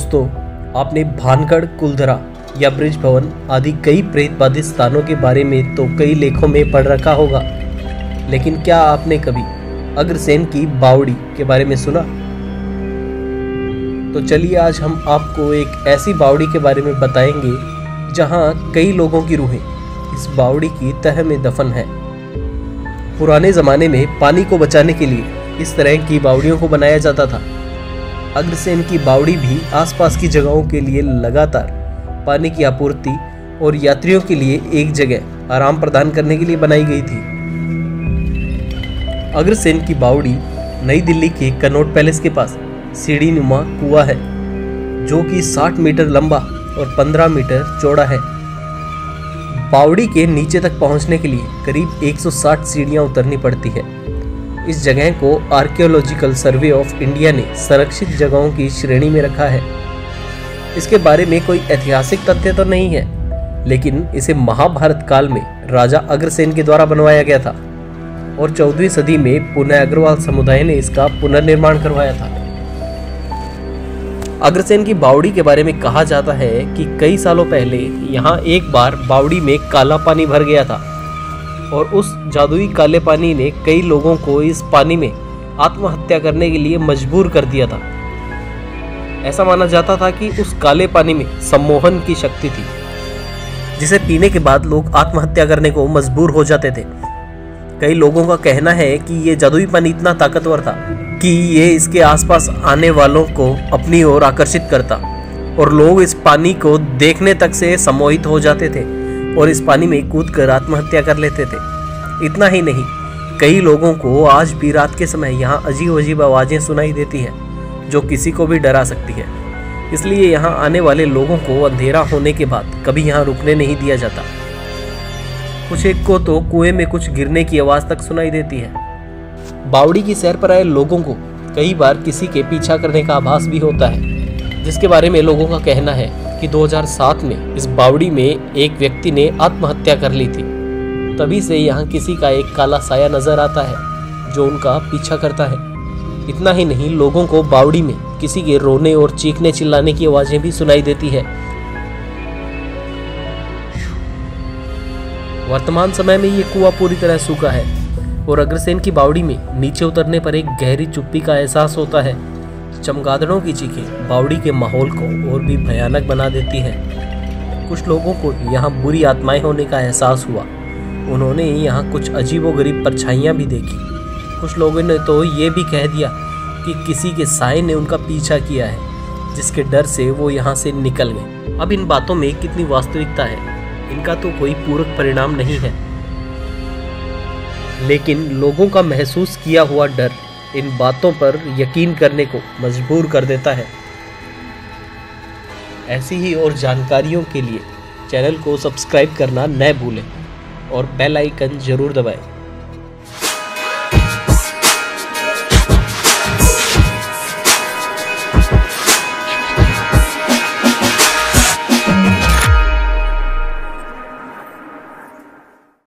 दोस्तों, आपने भानगढ़, कुलधरा या ब्रिज भवन आदि कई प्रेत बाधित स्थानों के बारे में तो कई लेखों में पढ़ रखा होगा, लेकिन क्या आपने कभी अग्रसेन की बावड़ी के बारे में सुना? तो चलिए आज हम आपको एक ऐसी बावड़ी के बारे में बताएंगे जहां कई लोगों की रूहें इस बावड़ी की तह में दफन है। पुराने ज़माने में पानी को बचाने के लिए इस तरह की बावड़ियों को बनाया जाता था। अग्रसेन की बावड़ी भी आसपास की जगहों के लिए लगातार पानी की आपूर्ति और यात्रियों के लिए एक जगह आराम प्रदान करने के लिए बनाई गई थी। अग्रसेन की बावड़ी नई दिल्ली के कनॉट पैलेस के पास सीढ़ी नुमा कुआं है, जो कि 60 मीटर लंबा और 15 मीटर चौड़ा है। बावड़ी के नीचे तक पहुंचने के लिए करीब 160 सीढ़ियां उतरनी पड़ती है। इस जगह को आर्कियोलॉजिकल सर्वे ऑफ इंडिया ने संरक्षित जगहों की श्रेणी में रखा है। इसके बारे में कोई ऐतिहासिक तथ्य तो नहीं है, लेकिन इसे महाभारत काल में राजा अग्रसेन के द्वारा बनवाया गया था और 14वीं सदी में पुनः अग्रवाल समुदाय ने इसका पुनर्निर्माण करवाया था। अग्रसेन की बावड़ी के बारे में कहा जाता है कि कई सालों पहले यहाँ एक बार बावड़ी में काला पानी भर गया था और उस जादुई काले पानी ने कई लोगों को इस पानी में आत्महत्या करने के लिए मजबूर कर दिया था। ऐसा माना जाता था कि उस काले पानी में सम्मोहन की शक्ति थी, जिसे पीने के बाद लोग आत्महत्या करने को मजबूर हो जाते थे। कई लोगों का कहना है कि ये जादुई पानी इतना ताकतवर था कि ये इसके आसपास आने वालों को अपनी ओर आकर्षित करता और लोग इस पानी को देखने तक से सम्मोहित हो जाते थे और इस पानी में कूदकर आत्महत्या कर लेते थे। इतना ही नहीं, कई लोगों को आज भी रात के समय यहाँ अजीब अजीब आवाज़ें सुनाई देती हैं, जो किसी को भी डरा सकती है। इसलिए यहाँ आने वाले लोगों को अंधेरा होने के बाद कभी यहाँ रुकने नहीं दिया जाता। कुछ एक को तो कुएं में कुछ गिरने की आवाज़ तक सुनाई देती है। बावड़ी की सैर पर आए लोगों को कई बार किसी के पीछा करने का आभास भी होता है, जिसके बारे में लोगों का कहना है कि 2007 में इस बावड़ी में एक व्यक्ति ने आत्महत्या कर ली थी। तभी से यहाँ किसी का एक काला साया नजर आता है जो उनका पीछा करता है। इतना ही नहीं, लोगों को बावड़ी में किसी के रोने और चीखने चिल्लाने की आवाज़ें भी सुनाई देती है। वर्तमान समय में ये कुआं पूरी तरह सूखा है और अग्रसेन की बावड़ी में नीचे उतरने पर एक गहरी चुप्पी का एहसास होता है। चमगादड़ों की चीखें बावड़ी के माहौल को और भी भयानक बना देती हैं। कुछ लोगों को यहाँ बुरी आत्माएं होने का एहसास हुआ। उन्होंने यहाँ कुछ अजीबोगरीब परछाइयाँ भी देखी। कुछ लोगों ने तो ये भी कह दिया कि किसी के साए ने उनका पीछा किया है, जिसके डर से वो यहाँ से निकल गए। अब इन बातों में कितनी वास्तविकता है, इनका तो कोई पूरक परिणाम नहीं है, लेकिन लोगों का महसूस किया हुआ डर इन बातों पर यकीन करने को मजबूर कर देता है। ऐसी ही और जानकारियों के लिए चैनल को सब्सक्राइब करना न भूलें और बेल आइकन जरूर दबाएं।